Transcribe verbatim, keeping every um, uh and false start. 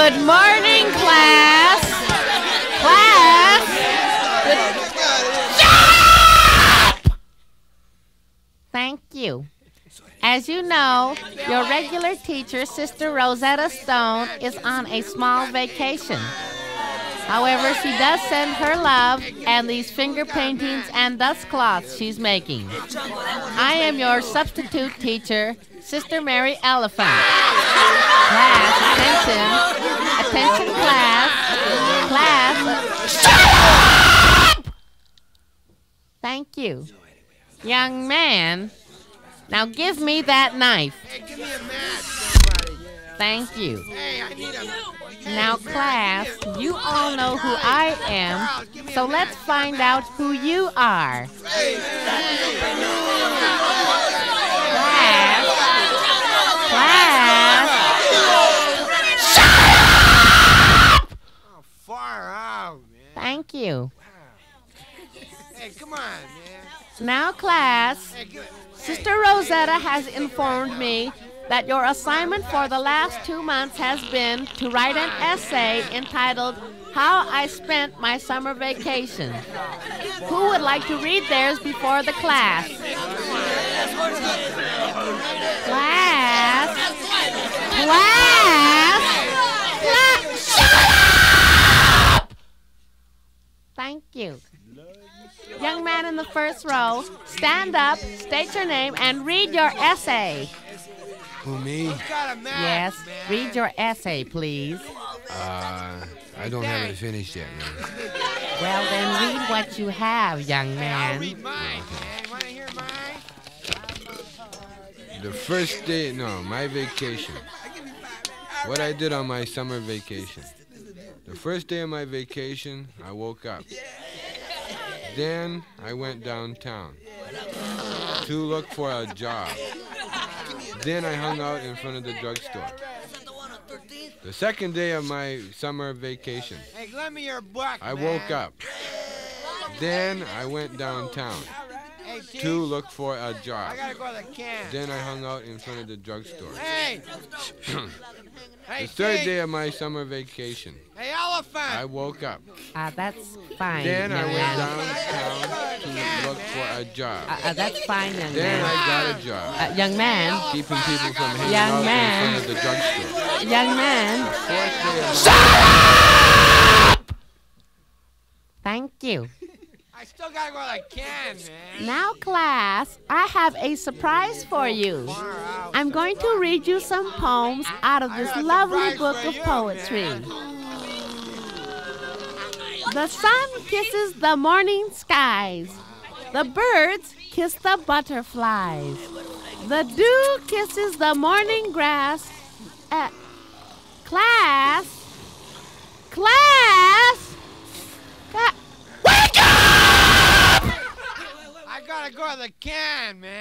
Good morning, class. Class. Good. Shut up! Thank you. As you know, your regular teacher, Sister Rosetta Stone, is on a small vacation. However, she does send her love and these finger paintings and dust cloths she's making. I am your substitute teacher, Sister Mary Elephant. Class, attention. Attention, class. Class. Shut up! Thank you. Young man, now give me that knife. Hey, give me a match, somebody. Thank you. Hey, I need a... Now, class, you all know who I am, so let's find out who you are. Class, class. Shut up! Oh, far out, man. Thank you. Hey, come on, man. Now, class, Sister Rosetta has informed me that your assignment for the last two months has been to write an essay entitled How I Spent My Summer Vacation. Who would like to read theirs before the class? Class? Class? Class? Shut up! Thank you. Young man in the first row, stand up, state your name, and read your essay. Who, me? Yes, read your essay, please. Uh, I don't have it finished yet, man. Well, then read what you have, young man. I'll read mine, man. Want to hear mine? The first day, no, my vacation. What I did on my summer vacation. The first day of my vacation, I woke up. Then I went downtown to look for a job. Then I hung out in front of the drugstore. The second day of my summer vacation, Hey, lend me your book, I man. woke up. Then I went downtown Hey, to Cheech, look for a I job. gotta go to the can. Then I hung out in front of the drugstore. Hey! Hey, The third Cheech. day of my summer vacation, Hey, Elephant! I woke up. Uh, that's fine, Then I young went man. downtown to look for a job. Uh, uh, that's fine, young Then man. I got a job. Uh, young man, Keeping people from hanging Young out man. in front of the drugstore. young man. Fourth day of Shut up! Thank you. I still gotta go to the can, man. Now, class, I have a surprise for you. Far out. I'm going to read you some poems out of this I got a lovely surprise book for of you, poetry. man. The sun kisses the morning skies. The birds kiss the butterflies. The dew kisses the morning grass. Uh, class? Class? Cla- Wake up! I gotta go to the can, man.